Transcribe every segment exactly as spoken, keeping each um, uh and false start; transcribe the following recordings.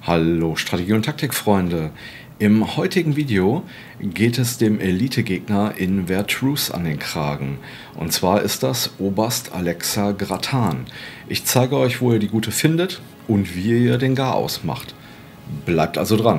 Hallo Strategie- und Taktikfreunde! Im heutigen Video geht es dem Elite-Gegner in Vertruce an den Kragen. Und zwar ist das Oberst Alexa Gratan. Ich zeige euch, wo ihr die Gute findet und wie ihr den Garaus macht. Bleibt also dran!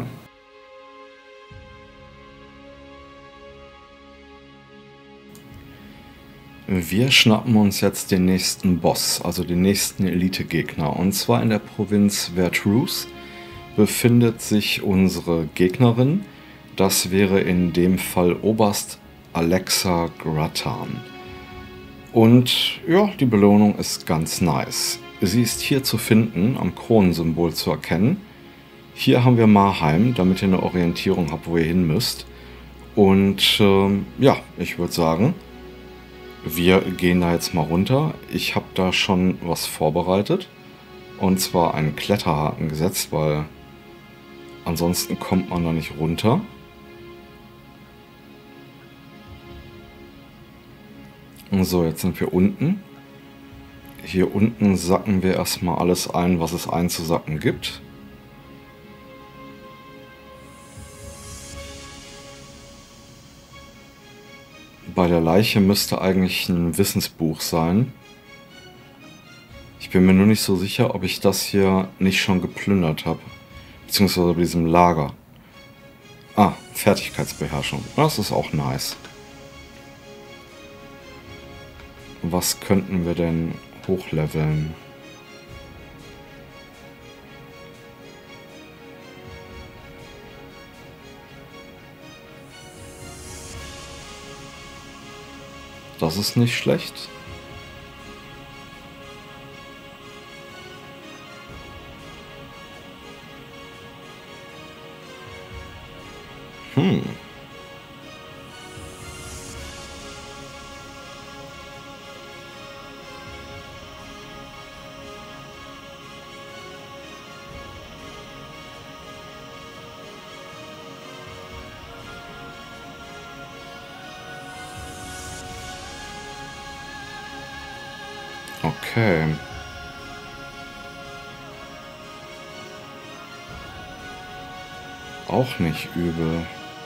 Wir schnappen uns jetzt den nächsten Boss, also den nächsten Elite-Gegner. Und zwar in der Provinz Vertruce befindet sich unsere Gegnerin. Das wäre in dem Fall Oberst Alexa Gratan. Und ja, die Belohnung ist ganz nice. Sie ist hier zu finden, am Kronensymbol zu erkennen. Hier haben wir Marheim, damit ihr eine Orientierung habt, wo ihr hin müsst. Und ähm, ja, ich würde sagen, wir gehen da jetzt mal runter. Ich habe da schon was vorbereitet. Und zwar einen Kletterhaken gesetzt, weil ansonsten kommt man da nicht runter. Und so, jetzt sind wir unten. Hier unten sacken wir erstmal alles ein, was es einzusacken gibt. Bei der Leiche müsste eigentlich ein Wissensbuch sein. Ich bin mir nur nicht so sicher, ob ich das hier nicht schon geplündert habe. Beziehungsweise bei diesem Lager. Ah, Fertigkeitsbeherrschung. Das ist auch nice. Was könnten wir denn hochleveln? Das ist nicht schlecht. Hm. Okay. Auch nicht übel.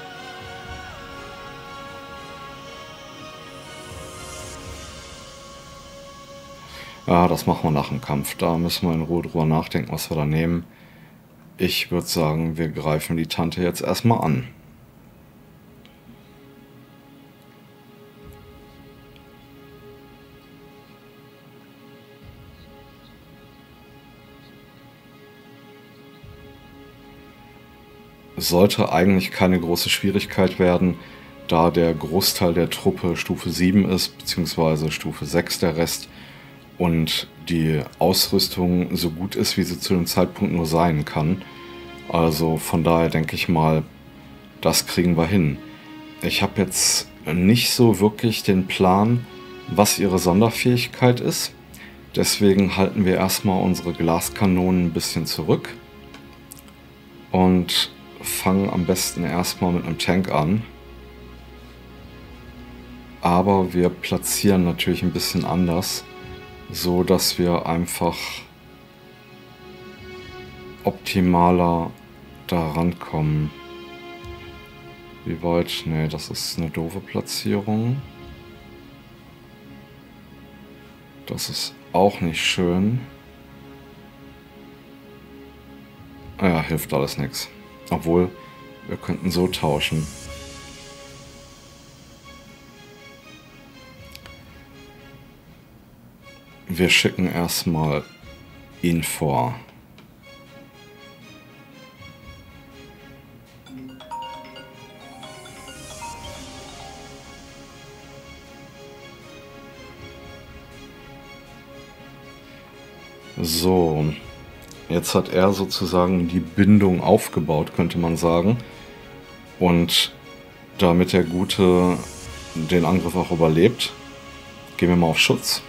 Ja, das machen wir nach dem Kampf. Da müssen wir in Ruhe drüber nachdenken, was wir da nehmen. Ich würde sagen, wir greifen die Tante jetzt erstmal an. Sollte eigentlich keine große Schwierigkeit werden, da der Großteil der Truppe Stufe sieben ist, beziehungsweise Stufe sechs der Rest, und die Ausrüstung so gut ist, wie sie zu dem Zeitpunkt nur sein kann. Also von daher denke ich mal, das kriegen wir hin. Ich habe jetzt nicht so wirklich den Plan, was ihre Sonderfähigkeit ist. Deswegen halten wir erstmal unsere Glaskanonen ein bisschen zurück und fangen am besten erstmal mit einem Tank an. Aber wir platzieren natürlich ein bisschen anders, so dass wir einfach optimaler da rankommen. Wie weit? Ne, das ist eine doofe Platzierung. Das ist auch nicht schön. Ja, hilft alles nichts. Obwohl, wir könnten so tauschen. Wir schicken erstmal ihn vor. So. Jetzt hat er sozusagen die Bindung aufgebaut, könnte man sagen. Und damit der Gute den Angriff auch überlebt, gehen wir mal auf Schutz.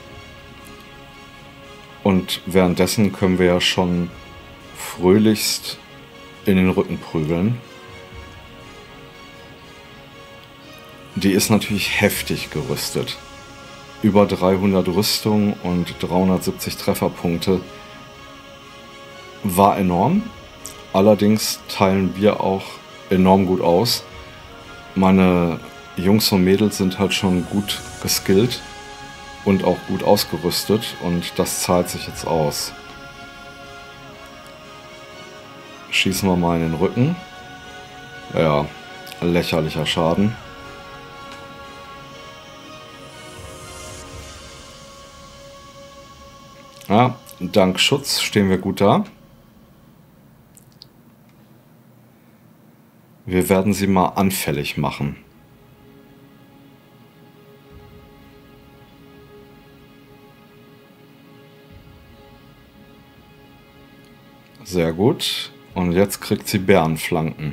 Und währenddessen können wir ja schon fröhlichst in den Rücken prügeln. Die ist natürlich heftig gerüstet. Über dreihundert Rüstung und dreihundertsiebzig Trefferpunkte. War enorm. Allerdings teilen wir auch enorm gut aus. Meine Jungs und Mädels sind halt schon gut geskillt und auch gut ausgerüstet und das zahlt sich jetzt aus. Schießen wir mal in den Rücken. Ja, lächerlicher Schaden. Ja, dank Schutz stehen wir gut da. Wir werden sie mal anfällig machen. Sehr gut. Und jetzt kriegt sie Bärenflanken.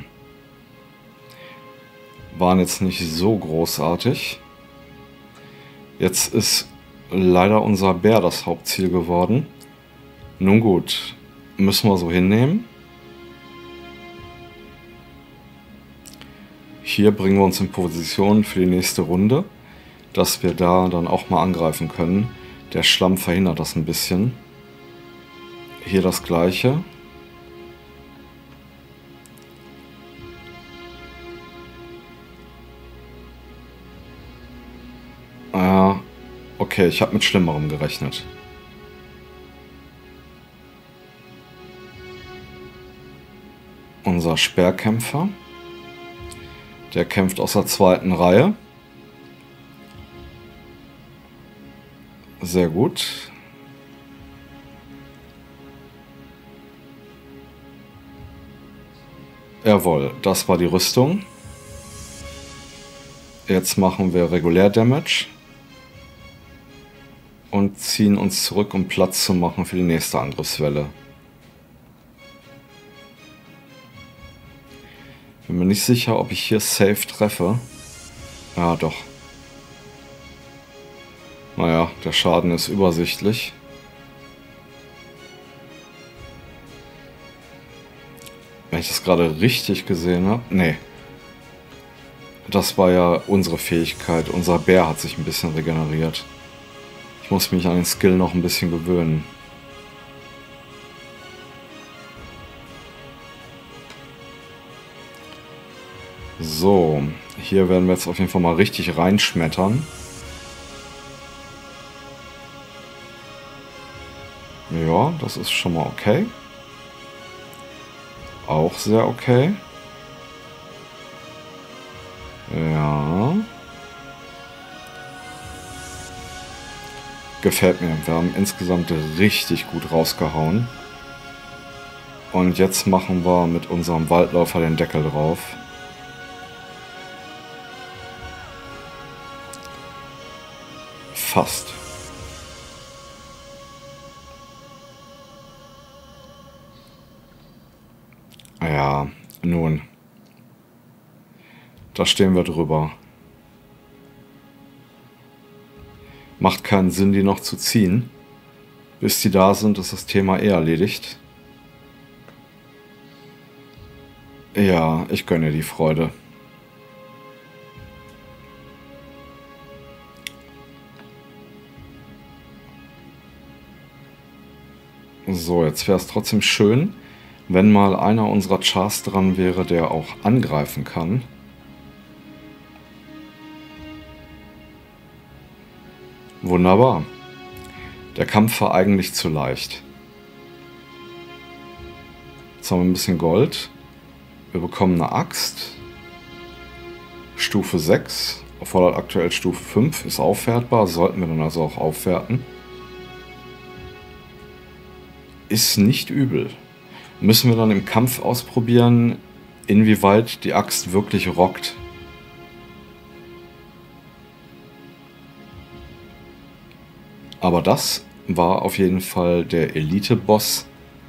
Waren jetzt nicht so großartig. Jetzt ist leider unser Bär das Hauptziel geworden. Nun gut, müssen wir so hinnehmen. Hier bringen wir uns in Position für die nächste Runde, dass wir da dann auch mal angreifen können. Der Schlamm verhindert das ein bisschen. Hier das gleiche. Ah, okay, ich habe mit Schlimmerem gerechnet. Unser Speerkämpfer. Der kämpft aus der zweiten Reihe. Sehr gut. Jawohl, das war die Rüstung. Jetzt machen wir regulär Damage. Und ziehen uns zurück, um Platz zu machen für die nächste Angriffswelle. Bin mir nicht sicher, ob ich hier safe treffe. Ja, doch. Naja, der Schaden ist übersichtlich. Wenn ich das gerade richtig gesehen habe. Nee. Das war ja unsere Fähigkeit. Unser Bär hat sich ein bisschen regeneriert. Ich muss mich an den Skill noch ein bisschen gewöhnen. So, hier werden wir jetzt auf jeden Fall mal richtig reinschmettern. Ja, das ist schon mal okay. Auch sehr okay. Ja. Gefällt mir. Wir haben insgesamt richtig gut rausgehauen. Und jetzt machen wir mit unserem Waldläufer den Deckel drauf. Fast. Ja, nun. Da stehen wir drüber. Macht keinen Sinn, die noch zu ziehen. Bis die da sind, ist das Thema eh erledigt. Ja, ich gönne die Freude. So, jetzt wäre es trotzdem schön, wenn mal einer unserer Chars dran wäre, der auch angreifen kann. Wunderbar. Der Kampf war eigentlich zu leicht. Jetzt haben wir ein bisschen Gold. Wir bekommen eine Axt. Stufe sechs. Erfordert aktuell Stufe fünf. Ist aufwertbar. Sollten wir dann also auch aufwerten. Ist nicht übel. Müssen wir dann im Kampf ausprobieren, inwieweit die Axt wirklich rockt. Aber das war auf jeden Fall der Elite-Boss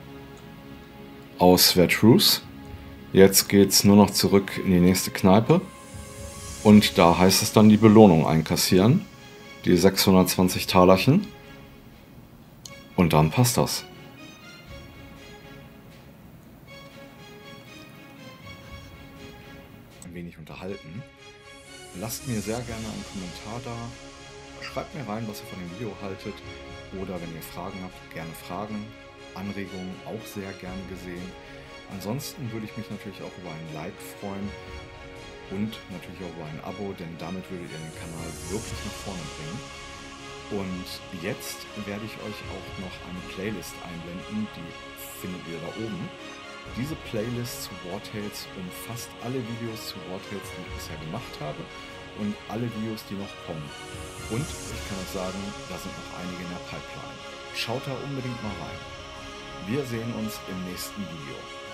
aus Vertruse. Jetzt geht es nur noch zurück in die nächste Kneipe. Und da heißt es dann die Belohnung einkassieren. Die sechshundertzwanzig Talerchen. Und dann passt das. Ein wenig unterhalten. Lasst mir sehr gerne einen Kommentar da. Schreibt mir rein, was ihr von dem Video haltet. Oder wenn ihr Fragen habt, gerne Fragen. Anregungen auch sehr gern gesehen. Ansonsten würde ich mich natürlich auch über ein Like freuen und natürlich auch über ein Abo, denn damit würdet ihr den Kanal wirklich nach vorne bringen. Und jetzt werde ich euch auch noch eine Playlist einblenden, die findet ihr da oben. Diese Playlist zu War Tales umfasst alle Videos zu War Tales, die ich bisher gemacht habe und alle Videos, die noch kommen. Und ich kann euch sagen, da sind noch einige in der Pipeline. Schaut da unbedingt mal rein. Wir sehen uns im nächsten Video.